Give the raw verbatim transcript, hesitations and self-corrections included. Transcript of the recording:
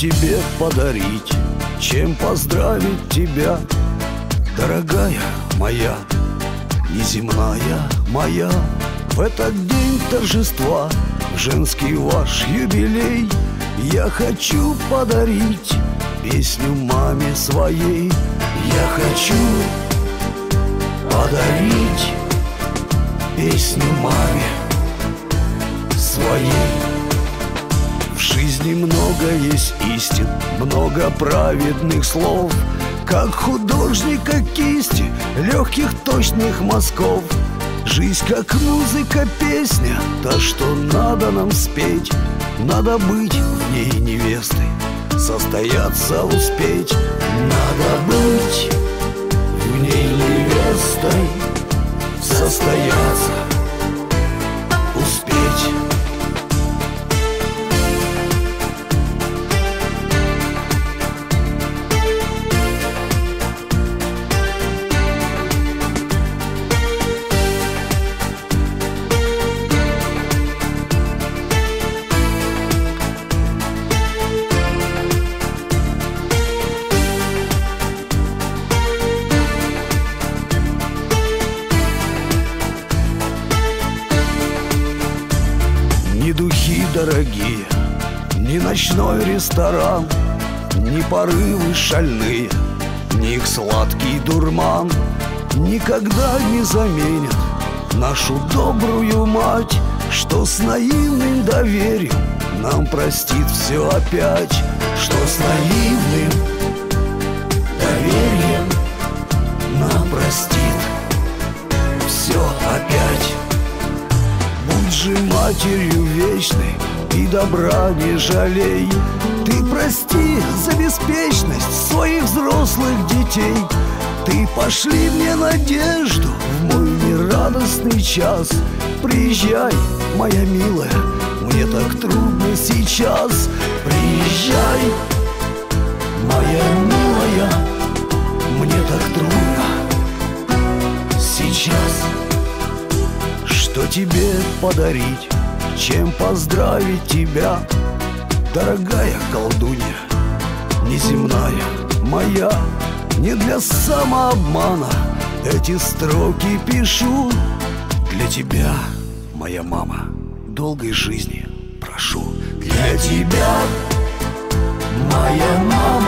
тебе подарить, чем поздравить тебя, дорогая моя, неземная моя. В этот день торжества, в женский ваш юбилей, я хочу подарить песню маме своей. Я хочу подарить песню маме своей. В жизни много есть истин, много праведных слов, как художника кисти, легких точных мазков. Жизнь как музыка, песня, та, что надо нам спеть. Надо быть в ней невестой, состояться успеть. Надо быть в ней невестой, состояться успеть. Ни духи дорогие, ни ночной ресторан, ни порывы шальные, ни их сладкий дурман никогда не заменят нашу добрую мать, что с наивным доверием нам простит все опять, что с наивным доверием нам простит все опять. Будь же матерью вечной и добра не жалей, ты прости за беспечность своих взрослых детей. Ты пошли мне надежду в мой нерадостный час. Приезжай, моя милая, мне так трудно сейчас. Приезжай, моя милая, мне так трудно сейчас. Что тебе подарить, чем поздравить тебя, дорогая колдунья, неземная моя. Не для самообмана эти строки пишу. Для тебя, моя мама, долгой жизни прошу. Для тебя, моя мама,